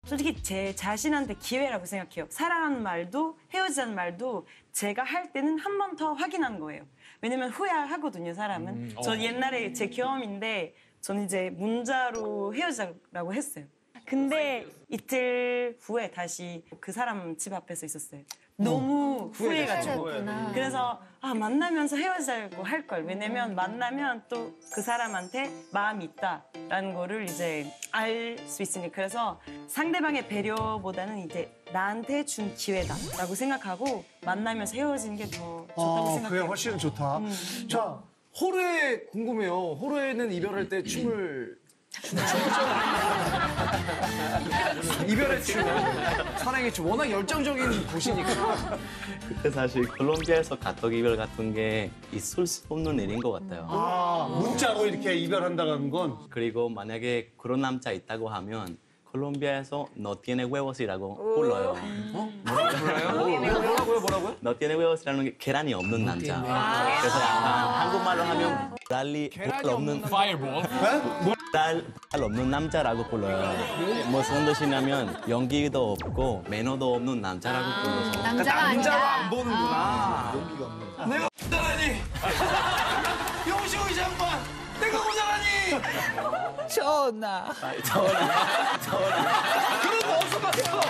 솔직히 제 자신한테 기회라고 생각해요. 사랑하는 말도 헤어지자는 말도 제가 할 때는 한 번 더 확인한 거예요. 왜냐면 후회하거든요, 사람은. 저 옛날에 제 경험인데 저는 이제 문자로 헤어지자라고 했어요. 근데 이틀 후에 다시 그 사람 집 앞에서 있었어요. 너무 후회가지고. 그래서 만나면서 헤어지자고 할 걸. 왜냐면 만나면 또 그 사람한테 마음이 있다라는 거를 이제 알 수 있으니까. 그래서 상대방의 배려보다는 이제 나한테 준 기회다라고 생각하고 만나면서 헤어지는 게 더 좋다고 생각해요. 그게 훨씬 좋다. 자, 호르에 궁금해요. 호르에는 이별할 때 춤을 이별의 춤, 사랑의 춤. 워낙 열정적인 곳이니까. 그때 사실 콜롬비아에서 가족 이별 같은 게 있을 수 없는 일인 것 같아요. 문자로 이렇게 이별한다는 건 그리고 만약에 그런 남자 있다고 하면 콜롬비아에서 No tiene huevos이라고 불러요. 뭐라고요? No tiene huevos이라는 게 계란이 없는 남자. 그래서 약간 한국말로 하면 달 없는 Fireball. 달 없는 남자라고 불러요. 무슨 뜻이냐면 연기도 없고 매너도 없는 남자라고 불러서. 남자가 남자로 아니라. 안 보는구나. 용기가 없는. 내가 모자라니. 용시호 이 장관. 내가 모자라니. 전하. 그런 거 어디서 봤어?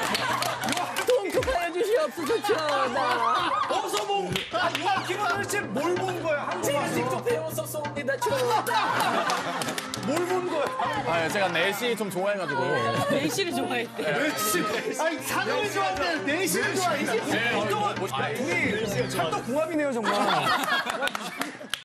동급하여 주시옵소서 전하. 어디서 뭐? 김원을 도대체 뭘 본 거야? 한국말 직접 배웠었습니다 전하. 뭘 본 거야? 아, 제가 내시 좀 좋아해가지고. 내시를 좋아했대. 아니 사람이 좋아하는데 내시를 좋아해. 둘이 찰떡궁합이네요 정말.